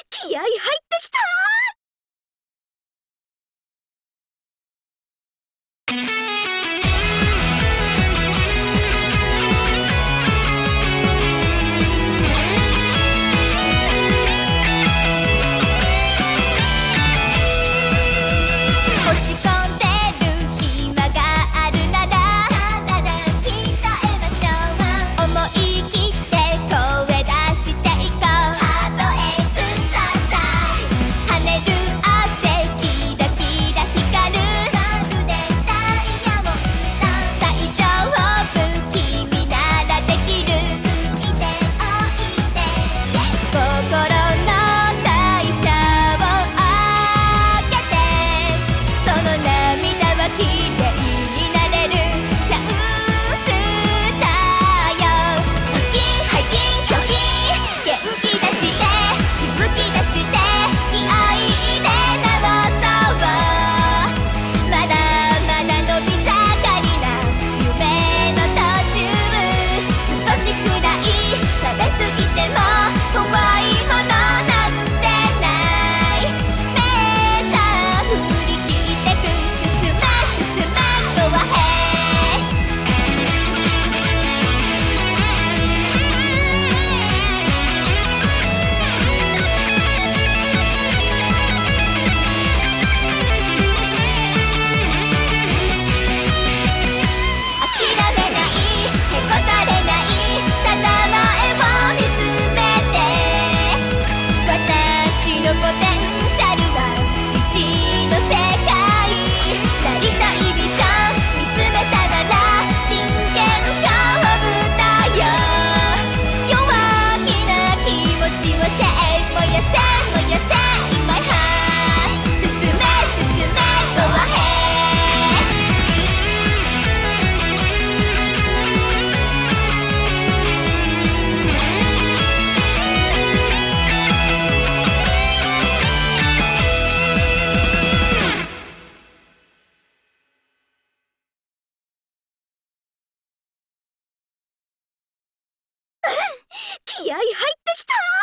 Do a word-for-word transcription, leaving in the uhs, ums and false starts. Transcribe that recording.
気合入ってきた。落ち込んでる暇があるなら体鍛えましょう。思い切って声出していこう。ハートエクササイズ。跳ねる汗キラキラ光る。まるでダイヤモンド。大丈夫君ならできる。ついておいで。心の代謝を上げて、その涙はきれいになれるチャンスだよ。ハキンハキンハキン、元気出して勇気出して気合い入れ直そう。まだまだ伸び盛りな夢の途中、少しくらい食べ過ぎても怖いものなんてない。メーター振り切ってく進め進めドアヘ諦めないへこたれない、ただ前を見つめて。私のポテンシャルは未知の世界。なりたいビジョン見つめたなら真剣勝負だよ。弱気な気持ちをシェイ燃やせ燃やせ In my heart。 進め進めドアヘ気合入ってきた。